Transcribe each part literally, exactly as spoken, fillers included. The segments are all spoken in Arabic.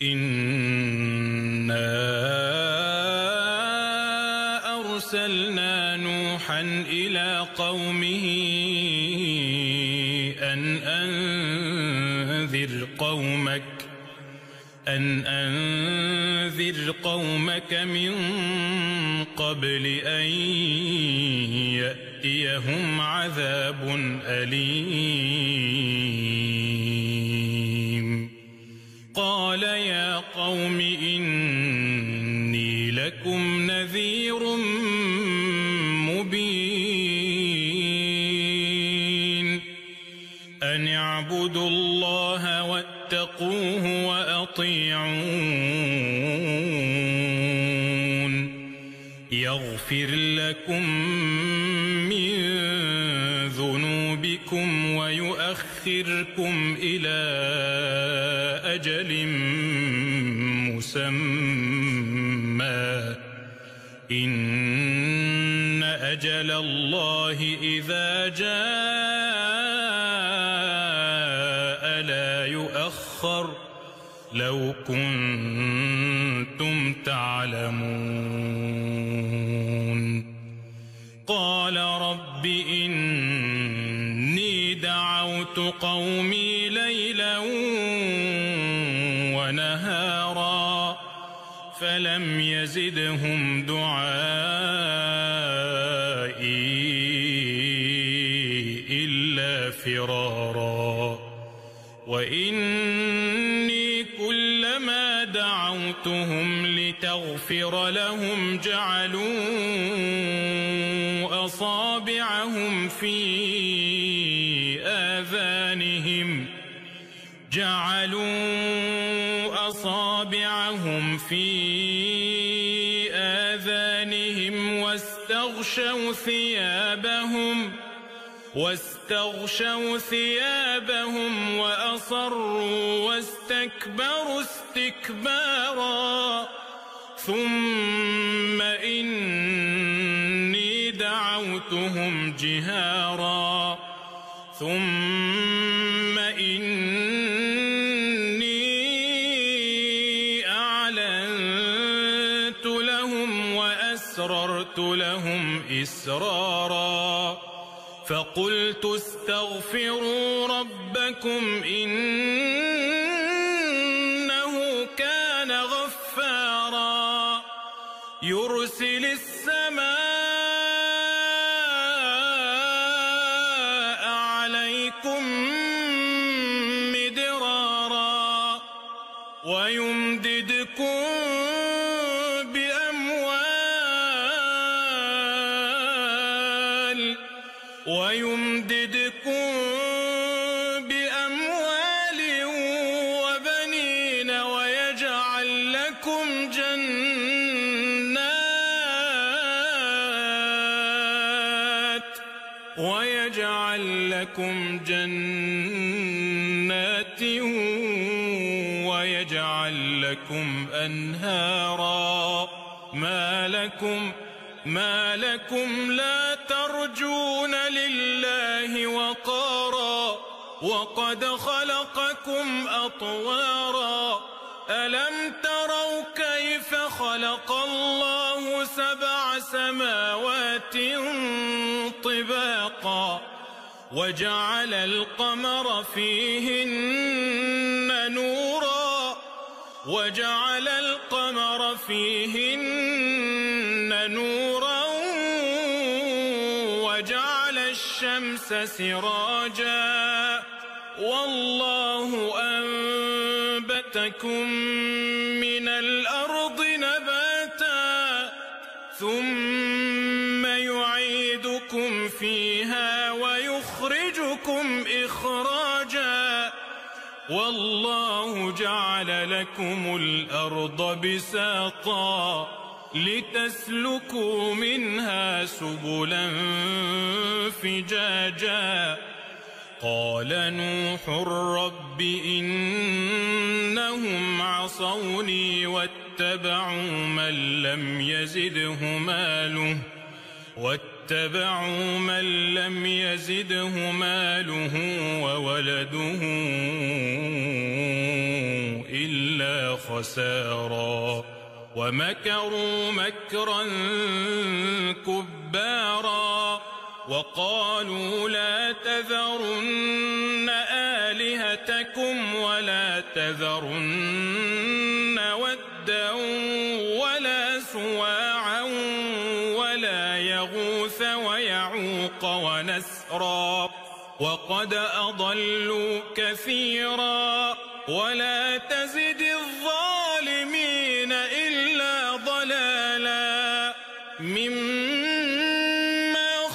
إنا أرسلنا نوحا إلى قومه أن أنذر قومك أن أنذر قومك من قبل أن يأتيهم عذاب أليم قال يا قوم إني لكم نذير مبين أن اعبدوا الله واتقوه وأطيعون يغفر لكم من ذنوبكم ويؤخركم إلى أجل مسمى إن أجل الله إذا جاء لا يؤخر لو كنتم تعلمون قال رب إني دعوت قومي ليلا ونهارا فلم يزدهم دعائي إلا فرارا وإني كلما دعوتهم لتغفر لهم جعلوا أصابعهم في آذانهم جعلوا أصابعهم في آذانهم واستغشوا ثيابهم واستغشوا ثيابهم وأصروا واستكبروا استكبارا ثم إني دعوتهم جهارا ثم إني أعلنت لهم وأسررت لهم إسرارا فقلت استغفروا ربكم إنه كان غفارا يرسل السماء عليكم مدرارا ويمددكم بأموال ويمددكم بأموال وبنين ويجعل لكم جنات ويجعل لكم جنات ويجعل لكم أنهارا ما لكم ما لكم لا ترجون لله وقارا وقد خلقكم أطوارا ألم تروا كيف خلق الله سبع سماوات طباقا وجعل القمر فيهن نورا وجعل القمر فيهن نورا وجعل الشمس سراجا والله أنبتكم من الأرض نباتا ثم يعيدكم فيها ويخرجكم إخراجا والله جعل لكم الأرض بساطا لتسلكوا منها سبلا فجاجا قال نوح رب إنهم عصوني واتبعوا من لم يزده ماله واتبعوا من لم يزده ماله وولده إلا خسارا ومكروا مكرا كبارا وقالوا لا تذرن آلهتكم ولا تذرن ودا ولا سواعا ولا يغوث ويعوق ونسرا وقد أضلوا كثيرا ولا تزد الظالمين إلا ضلالا مما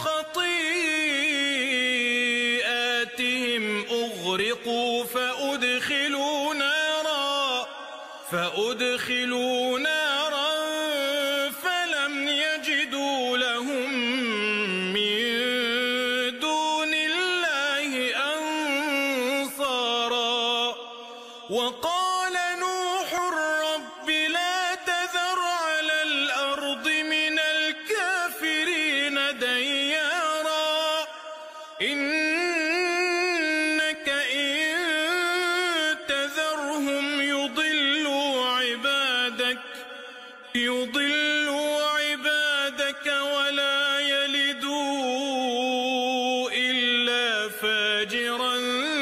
خطيئاتهم أغرقوا فأدخلوا نارا فأدخلوا نارا فلم يجدوا لهم من دون الله أنصارا وقال نوح رب لا تذر على الأرض من الكافرين ديارا إنك إن تذرهم يضلوا عبادك يضلوا عبادك ولا يلدوا إلا فاجرا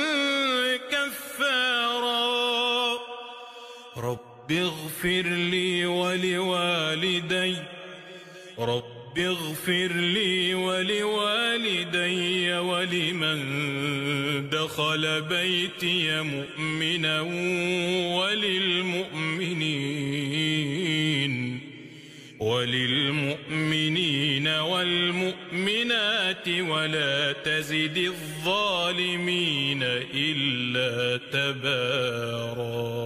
كفارا رب اغفر لي ولوالدي رب اغفر لي ولوالدي ولمن دخل بيتي مؤمنا وللمؤمنين وللمؤمنين والمؤمنات ولا تزد الظالمين إلا تبارا.